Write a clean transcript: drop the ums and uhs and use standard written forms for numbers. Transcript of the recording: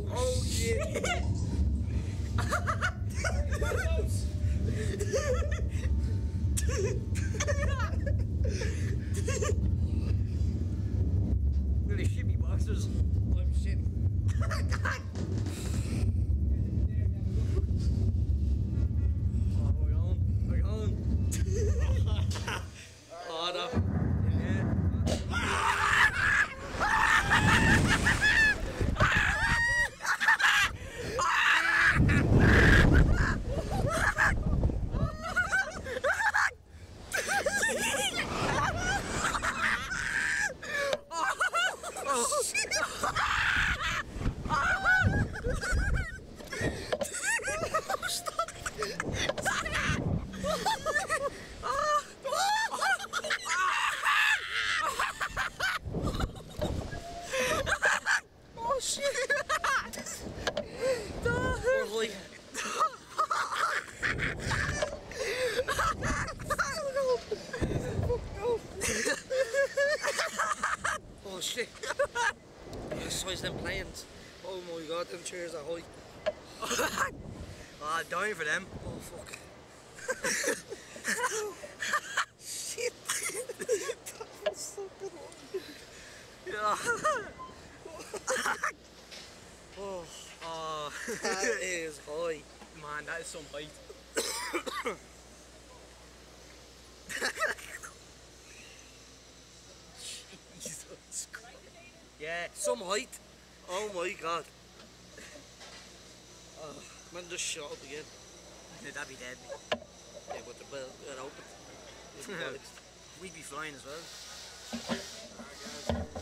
Oh shit! Really shimmy boxers. I'm shit. Oh, we're going. We're going. Oh no. Yeah. Oh shit! Oh shit! The size of them planes. Oh my god, them chairs are high. Oh, I'm dying for them. Oh fuck. Shit! That was so good. Yeah. Oh, that is high. Man, that is some height. Jesus Christ. Yeah, some height. Oh my god. Oh, man just shot up again. Yeah, that'd be dead. Yeah, but they're open. We'd be flying as well.